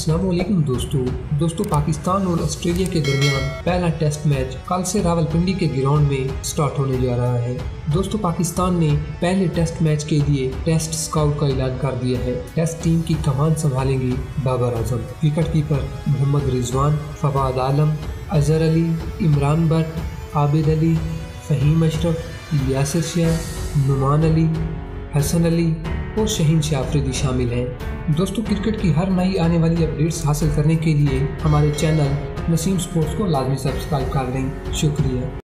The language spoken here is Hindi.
अस्सलाम वालेकुम दोस्तों पाकिस्तान और ऑस्ट्रेलिया के दरमियान पहला टेस्ट मैच कल से रावलपिंडी के ग्राउंड में स्टार्ट होने जा रहा है। दोस्तों पाकिस्तान ने पहले टेस्ट मैच के लिए टेस्ट स्काउट का ऐलान कर दिया है। टेस्ट टीम की कमान संभालेंगे बाबर आजम, विकेट कीपर मोहम्मद रिजवान, फवाद आलम, अजहर अली, इमरान भट्ट, आबिद अली, फ़हीम अशरफ, यासिर शाह, नुमान अली, हसन अली और शहीन शाह अफरीदी शामिल हैं। दोस्तों क्रिकेट की हर नई आने वाली अपडेट्स हासिल करने के लिए हमारे चैनल नसीम स्पोर्ट्स को लाजमी सब्सक्राइब कर लें। शुक्रिया।